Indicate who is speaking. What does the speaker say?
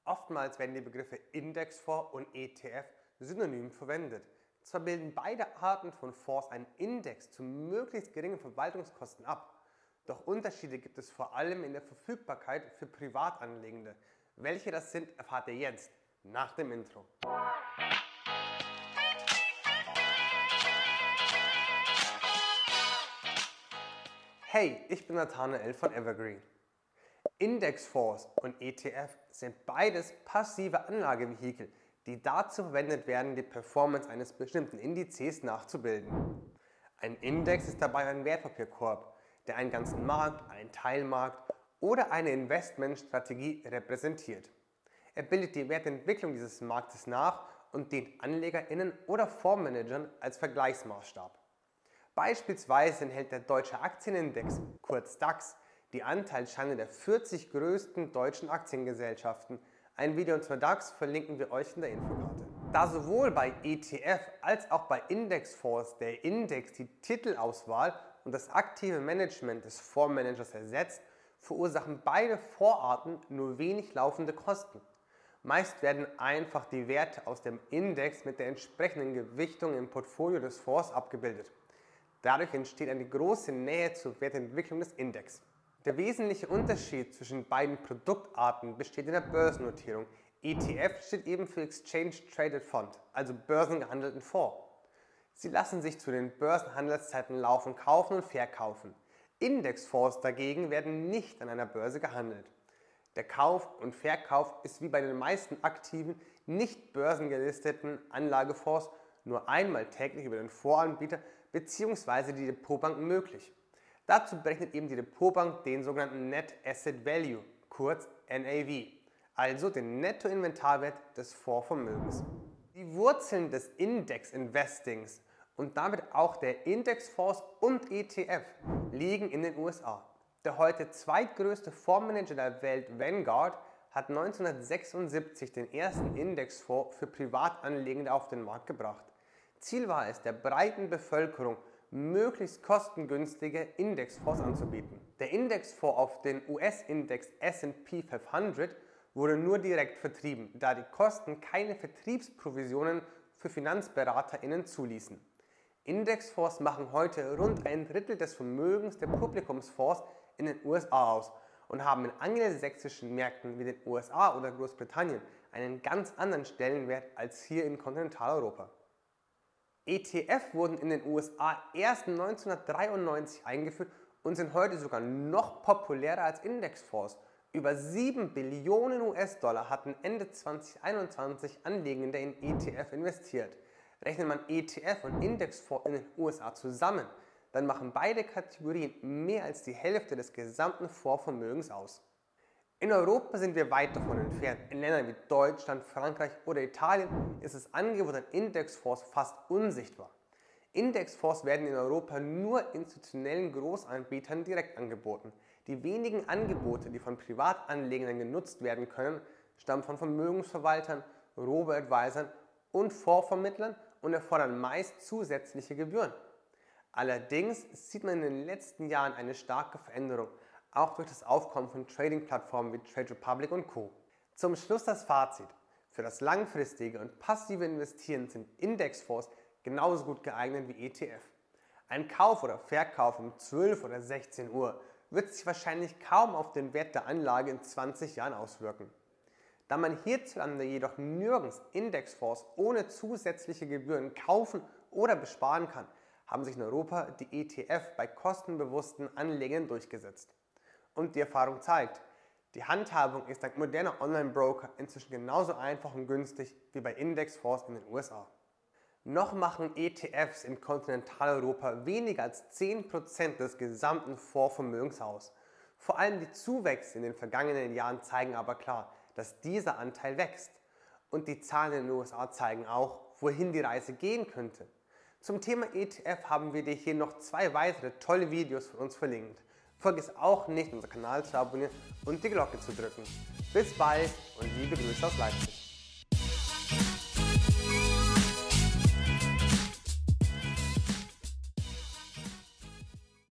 Speaker 1: Oftmals werden die Begriffe Indexfonds und ETF synonym verwendet. Zwar bilden beide Arten von Fonds einen Index zu möglichst geringen Verwaltungskosten ab, doch Unterschiede gibt es vor allem in der Verfügbarkeit für Privatanlegende. Welche das sind, erfahrt ihr jetzt nach dem Intro. Hey, ich bin Nathanael von Evergreen. Indexfonds und ETF sind beides passive Anlagevehikel, die dazu verwendet werden, die Performance eines bestimmten Indizes nachzubilden. Ein Index ist dabei ein Wertpapierkorb, der einen ganzen Markt, einen Teilmarkt oder eine Investmentstrategie repräsentiert. Er bildet die Wertentwicklung dieses Marktes nach und dient AnlegerInnen oder Fondsmanagern als Vergleichsmaßstab. Beispielsweise enthält der Deutsche Aktienindex, kurz DAX, die Anteilsscheine der 40 größten deutschen Aktiengesellschaften. Ein Video zur DAX verlinken wir euch in der Infokarte. Da sowohl bei ETF als auch bei Indexfonds der Index die Titelauswahl und das aktive Management des Fondsmanagers ersetzt, verursachen beide Fondsarten nur wenig laufende Kosten. Meist werden einfach die Werte aus dem Index mit der entsprechenden Gewichtung im Portfolio des Fonds abgebildet. Dadurch entsteht eine große Nähe zur Wertentwicklung des Index. Der wesentliche Unterschied zwischen beiden Produktarten besteht in der Börsennotierung. ETF steht eben für Exchange Traded Fund, also börsengehandelten Fonds. Sie lassen sich zu den Börsenhandelszeiten laufend kaufen und verkaufen. Indexfonds dagegen werden nicht an einer Börse gehandelt. Der Kauf und Verkauf ist wie bei den meisten aktiven, nicht börsengelisteten Anlagefonds nur einmal täglich über den Fondsanbieter bzw. die Depotbank möglich. Dazu berechnet eben die Depotbank den sogenannten Net Asset Value, kurz NAV, also den Nettoinventarwert des Fondsvermögens. Die Wurzeln des Index-Investings und damit auch der Indexfonds und ETF liegen in den USA. Der heute zweitgrößte Fondsmanager der Welt, Vanguard, hat 1976 den ersten Indexfonds für Privatanlegende auf den Markt gebracht. Ziel war es, der breiten Bevölkerung möglichst kostengünstige Indexfonds anzubieten. Der Indexfonds auf den US-Index S&P 500 wurde nur direkt vertrieben, da die Kosten keine Vertriebsprovisionen für FinanzberaterInnen zuließen. Indexfonds machen heute rund ein Drittel des Vermögens der Publikumsfonds in den USA aus und haben in angelsächsischen Märkten wie den USA oder Großbritannien einen ganz anderen Stellenwert als hier in Kontinentaleuropa. ETF wurden in den USA erst 1993 eingeführt und sind heute sogar noch populärer als Indexfonds. Über 7 Billionen US-Dollar hatten Ende 2021 Anlegende in ETF investiert. Rechnet man ETF und Indexfonds in den USA zusammen, dann machen beide Kategorien mehr als die Hälfte des gesamten Fondsvermögens aus. In Europa sind wir weit davon entfernt. In Ländern wie Deutschland, Frankreich oder Italien ist das Angebot an Indexfonds fast unsichtbar. Indexfonds werden in Europa nur institutionellen Großanbietern direkt angeboten. Die wenigen Angebote, die von Privatanlegern genutzt werden können, stammen von Vermögensverwaltern, Robo-Advisern und Fondsvermittlern und erfordern meist zusätzliche Gebühren. Allerdings sieht man in den letzten Jahren eine starke Veränderung, auch durch das Aufkommen von Trading-Plattformen wie Trade Republic und Co. Zum Schluss das Fazit. Für das langfristige und passive Investieren sind Indexfonds genauso gut geeignet wie ETF. Ein Kauf oder Verkauf um 12 oder 16 Uhr wird sich wahrscheinlich kaum auf den Wert der Anlage in 20 Jahren auswirken. Da man hierzulande jedoch nirgends Indexfonds ohne zusätzliche Gebühren kaufen oder besparen kann, haben sich in Europa die ETF bei kostenbewussten Anlegern durchgesetzt. Und die Erfahrung zeigt, die Handhabung ist dank moderner Online-Broker inzwischen genauso einfach und günstig wie bei Indexfonds in den USA. Noch machen ETFs in Kontinentaleuropa weniger als 10% des gesamten Fondsvermögens aus. Vor allem die Zuwächse in den vergangenen Jahren zeigen aber klar, dass dieser Anteil wächst. Und die Zahlen in den USA zeigen auch, wohin die Reise gehen könnte. Zum Thema ETF haben wir dir hier noch 2 weitere tolle Videos von uns verlinkt. Vergiss auch nicht, unseren Kanal zu abonnieren und die Glocke zu drücken. Bis bald und liebe Grüße aus Leipzig.